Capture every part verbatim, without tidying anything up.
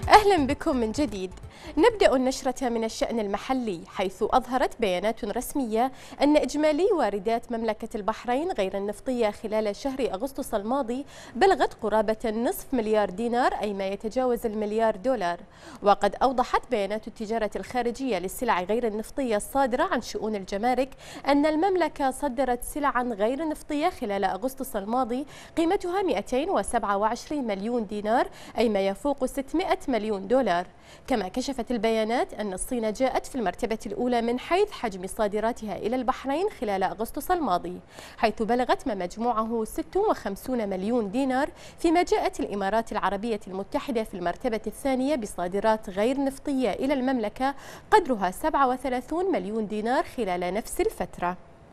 أهلا بكم من جديد. نبدأ النشرة من الشأن المحلي، حيث أظهرت بيانات رسمية أن إجمالي واردات مملكة البحرين غير النفطية خلال شهر أغسطس الماضي بلغت قرابة نصف مليار دينار، أي ما يتجاوز المليار دولار. وقد أوضحت بيانات التجارة الخارجية للسلع غير النفطية الصادرة عن شؤون الجمارك أن المملكة صدرت سلعا غير نفطية خلال أغسطس الماضي قيمتها مئتين وسبعة وعشرين مليون دينار، أي ما يفوق ستمئة مليون دولار. كما كشفت البيانات أن الصين جاءت في المرتبة الأولى من حيث حجم صادراتها إلى البحرين خلال أغسطس الماضي، حيث بلغت ما مجموعه ستة وخمسين مليون دينار، فيما جاءت الإمارات العربية المتحدة في المرتبة الثانية بصادرات غير نفطية إلى المملكة قدرها سبعة وثلاثين مليون دينار خلال نفس الفترة.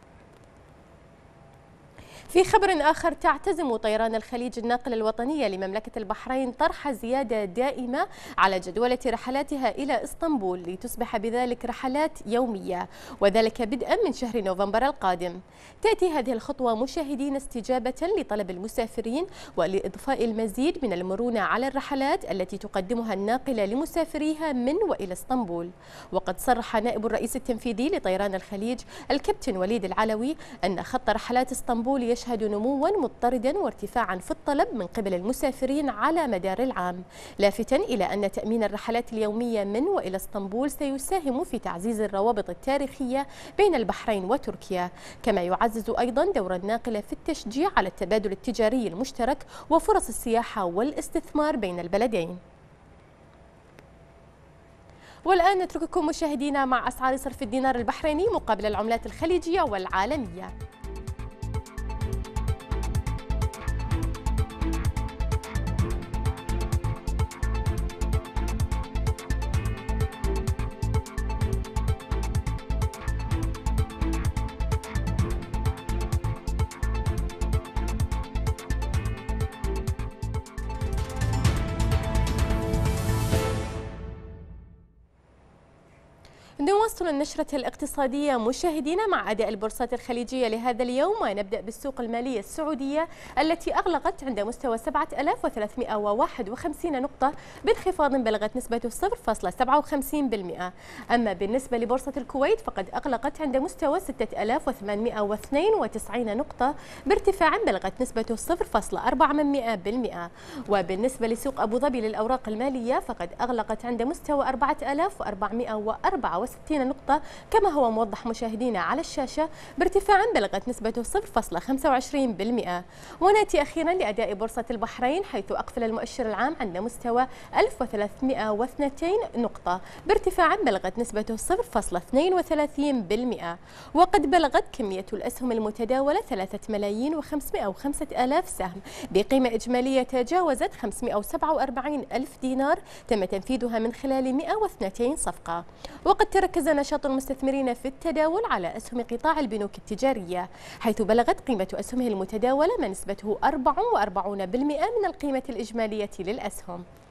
في خبر آخر، تعتزم طيران الخليج الناقلة الوطنية لمملكة البحرين طرح زيادة دائمة على جدولة رحلاتها إلى إسطنبول، لتصبح بذلك رحلات يومية، وذلك بدءا من شهر نوفمبر القادم. تأتي هذه الخطوة مشاهدين استجابة لطلب المسافرين ولإضفاء المزيد من المرونة على الرحلات التي تقدمها الناقلة لمسافريها من وإلى إسطنبول. وقد صرح نائب الرئيس التنفيذي لطيران الخليج الكابتن وليد العلوي أن خط رحلات إسطنبول يشهد نموا مضطردا وارتفاعا في الطلب من قبل المسافرين على مدار العام، لافتا إلى أن تأمين الرحلات اليومية من وإلى اسطنبول سيساهم في تعزيز الروابط التاريخية بين البحرين وتركيا، كما يعزز أيضا دور الناقلة في التشجيع على التبادل التجاري المشترك وفرص السياحة والاستثمار بين البلدين. والآن نترككم مشاهدينا مع أسعار صرف الدينار البحريني مقابل العملات الخليجية والعالمية. نواصل النشرة الاقتصادية مشاهدينا مع أداء البورصات الخليجية لهذا اليوم، ونبدأ بالسوق المالية السعودية التي أغلقت عند مستوى سبعة آلاف وثلاثمئة وواحد وخمسين نقطة بانخفاض بلغت نسبته صفر فاصلة سبعة وخمسين بالمئة. أما بالنسبة لبورصة الكويت فقد أغلقت عند مستوى ستة آلاف وثمانمئة واثنين وتسعين نقطة بارتفاع بلغت نسبته صفر فاصلة أربعة بالمئة. وبالنسبة لسوق أبو ظبي للأوراق المالية فقد أغلقت عند مستوى أربعة آلاف وأربعمئة وأربعة وستين نقطة كما هو موضح مشاهدينا على الشاشة، بارتفاع بلغت نسبته صفر فاصلة خمسة وعشرين بالمئة. وناتي أخيرا لأداء بورصة البحرين، حيث أقفل المؤشر العام عند مستوى ألف وثلاثمئة واثنين نقطة بارتفاع بلغت نسبته صفر فاصلة اثنين وثلاثين بالمئة. وقد بلغت كمية الأسهم المتداولة ثلاثة ملايين وخمسمئة وخمسة آلاف سهم بقيمة إجمالية تجاوزت خمسمئة وسبعة وأربعين ألف دينار تم تنفيذها من خلال مئة واثنين صفقة. وقد تركز نشاط المستثمرين في التداول على أسهم قطاع البنوك التجارية، حيث بلغت قيمة أسهمه المتداولة ما نسبته أربعة وأربعين بالمئة من القيمة الإجمالية للأسهم.